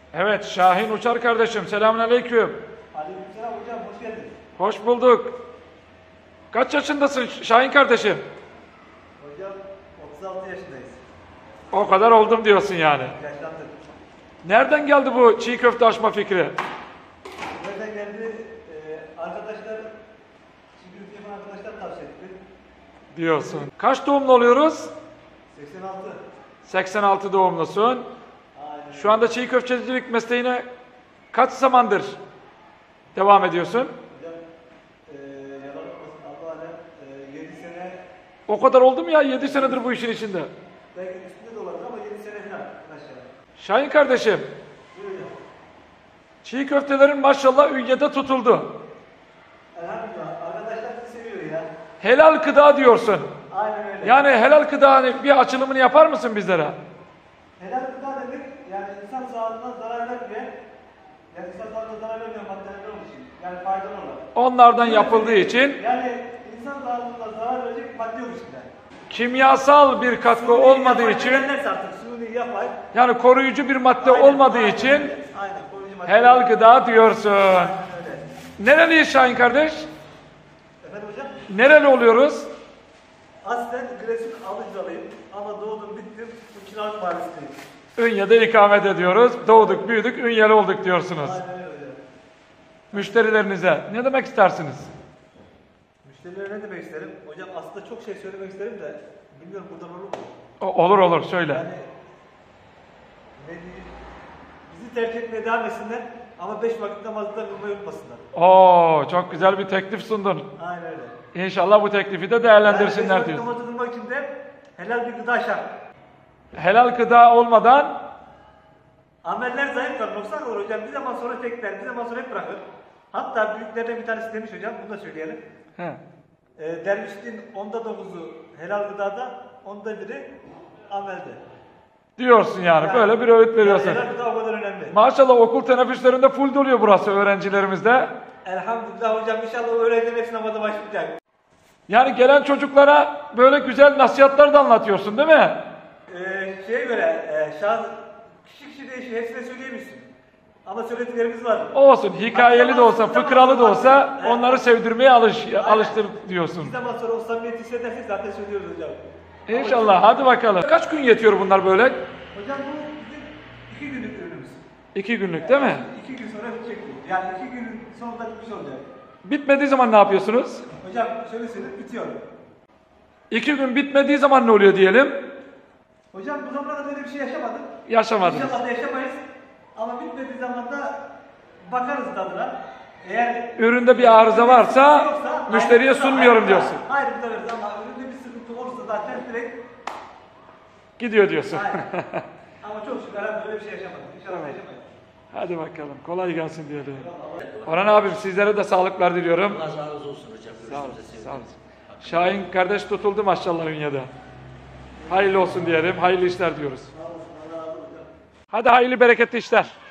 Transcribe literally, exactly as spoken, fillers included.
Evet, Şahin Uçar kardeşim. Selamünaleyküm. Aleykümselam hocam, hoş geldiniz. Hoş bulduk. Kaç yaşındasın Şahin kardeşim? Hocam otuz altı yaşındayız. O kadar oldum diyorsun yani. Yaşlandık. Nereden geldi bu çiğ köfte açma fikri? Nereden geldi? Ee, arkadaşlar, çiğ köfte yapan arkadaşlar tavsiye etti. Diyorsun. Kaç doğumlu oluyoruz? seksen altı. seksen altı doğumlusun. Aynen. Şu anda çiğ köftecilik mesleğine kaç zamandır devam ediyorsun? Hocam, ee, yalan olmasın Allah alem, ee, yedi sene, O kadar oldu mu ya? yedi senedir bu işin içinde. belki üstünde de olabilir ama yedi sene falan aşağı. Şahin kardeşim, Buyur hocam. çiğ köftelerin maşallah Ünye'de tutuldu. Elhamdülillah, arkadaşlar bizi seviyor ya. Helal gıda diyorsun. Aynen öyle. Yani helal gıda bir açılımını yapar mısın bizlere? Helal gıda demek, yani insan sağlığına zarar vermeyen, yani insan sağlığına zarar vermeyen maddelerden oluşuyor. Yani faydalı olan. Onlardan yapıldığı için Yani insan sağlığına zarar verecek madde yok içinde. kimyasal bir katkı olmadığı için, artık suni yapay. yani koruyucu bir madde Aynen, olmadığı aynen için öyle. Aynen, koruyucu madde. helal gıda diyorsun. Aynen öyle. Nereliyiz Şahin kardeş? Efendim hocam? Nereli oluyoruz? Aslen Giresun Alıcalıyım ama doğdum bittim bu Kiralık Mahallesi'ndeyim. Ünye'de ikamet ediyoruz. Doğduk, büyüdük, Ünyeli olduk diyorsunuz. Aynen öyle. Müşterilerinize ne demek istersiniz? Müşterilere ne demek isterim? Hocam aslında çok şey söylemek isterim de bilmiyorum buradan olur mu? O- olur olur söyle. Yani ne diyeyim? Bizi tercih etmeye devam etsinler ama beş vakit namazda kılmayı unutmasınlar. Oo, çok güzel bir teklif sundun. Aynen öyle. İnşallah bu teklifi de değerlendirsinler yani beş diyorsun. vakit namazı kılmak için de helal bir gıda şart. Helal gıda olmadan Ameller zayıf kalır, noksan kalır hocam. Bir zaman sonra tekler, bir zaman sonra hep bırakır. Hatta büyüklerden bir tanesi demiş hocam, bunu da söyleyelim. he, E, dervişliğin onda dokuzu helal gıdada, onda biri amelde. diyorsun yani, böyle bir öğüt veriyorsun. Yani helal gıda o kadar önemli. Maşallah okul teneffüslerinde full doluyor burası öğrencilerimizde. Elhamdülillah hocam, inşallah öğrencilerin hepsi namaza başlayacak. Yani gelen çocuklara böyle güzel nasihatler de anlatıyorsun değil mi? Ee, şeye göre, e, şahs, kişi kişi değişiyor, hepsine söyleyemezsin. Ama söylediklerimiz var. Olsun, hikayeli de olsa, Bir zaman fıkralı da sonra- olsa Evet. onları sevdirmeye alış, Aynen. alıştır Bir diyorsun. zaman sonra o samimiyeti hissedersek zaten söylüyoruz hocam. İnşallah, hadi bakalım. Kaç gün yetiyor bunlar böyle? Hocam bu bizim iki günlük ürünümüz. İki günlük değil mi? İki gün sonra bitecek bu. Yani iki günün sonunda bitmiş olacak. Bitmediği zaman ne yapıyorsunuz? Hocam şöyle söyleyeyim, bitiyor. İki gün bitmediği zaman ne oluyor diyelim? Hocam bu zamana kadar öyle bir şey yaşamadık. Yaşamadınız. İnşallah da yaşamayız. Ama bitmediği zaman da bakarız tadına. Eğer Üründe bir arıza varsa yoksa, müşteriye ayrı- sunmuyorum ayrı- diyorsun. Hayır bir veririz ama üründe bir sıkıntı olursa zaten direkt Gidiyor diyorsun. hayır. Ama çok şükür herhalde böyle bir şey yaşamadık. İnşallah Evet. yaşamayız. Hadi bakalım. Kolay gelsin diyelim. Orhan abim sizlere de sağlıklar diliyorum. Allah razı olsun hocam. Sağ olun. Görüşürüz. Sağ olun. Şahin kardeş tutuldu maşallah Ünye'de. Hayırlı olsun diyelim. Hayırlı işler diyoruz. Hadi hayırlı bereketli işler.